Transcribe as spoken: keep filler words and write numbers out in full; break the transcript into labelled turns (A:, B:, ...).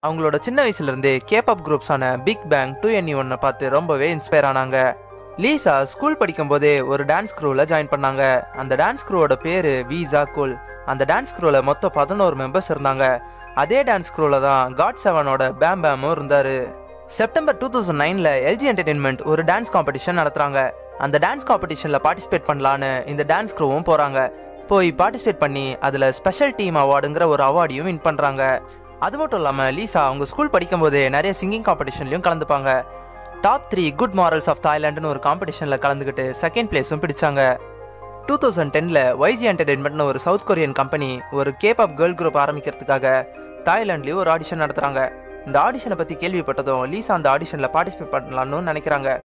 A: அவங்களோட சின்ன வயசுல இருந்தே கேபாப் குரூப்ஸான பிக் பேங் டூ என் ஒன்னை பார்த்து ரொம்பவே இன்ஸ்பயர் ஆனாங்க. லீசா ஸ்கூல் படிக்கும் போதே ஒரு டான்ஸ் க்ரூவில் ஜாயின் பண்ணாங்க. அந்த டான்ஸ் க்ரூவோட பேரு வீசா கூல். அந்த டான்ஸ் க்ரூவில் மொத்தம் பதினோரு மெம்பர்ஸ் இருந்தாங்க. அதே டான்ஸ் க்ரூவில் தான் காட் செவனோட பேம் பேமும் இருந்தாரு. செப்டம்பர் டூ தௌசண்ட் நைன்ல எல்ஜி என்டர்டெயின்மெண்ட் ஒரு டான்ஸ் காம்படிஷன் நடத்துறாங்க. அந்த டான்ஸ் காம்படிஷன்ல பார்ட்டிசிபேட் பண்ணலான்னு இந்த டான்ஸ் க்ரூவும் போறாங்க. போய் பார்ட்டிசிபேட் பண்ணி அதில் ஸ்பெஷல் டீம் அவார்டுங்கிற ஒரு அவார்டையும் வின் பண்ணுறாங்க. அது மட்டும் இல்லாமல் லீசா அவங்க ஸ்கூல் படிக்கும் போதே நிறைய சிங்கிங் காம்படிஷன்லையும் கலந்துப்பாங்க. Top three good morals of தாய்லாண்டுன்னு ஒரு காம்படிஷனில் கலந்துக்கிட்டு செகண்ட் பிளேஸும் பிடிச்சாங்க. டூ தௌசண்ட் டென்ல ஒய்ஜி என்டர்டெயின்மெண்ட்னு ஒரு சவுத் கொரியன் கம்பெனி ஒரு கேபாப் கேர்ள் குரூப் ஆரம்பிக்கிறதுக்காக தாய்லாண்ட்லேயும் ஒரு ஆடிஷன் நடத்துகிறாங்க. இந்த ஆடிஷனை பற்றி கேள்விப்பட்டதும் லீசா அந்த ஆடிஷனில் பார்ட்டிசிபேட் பண்ணலான்னு நினைக்கிறாங்க.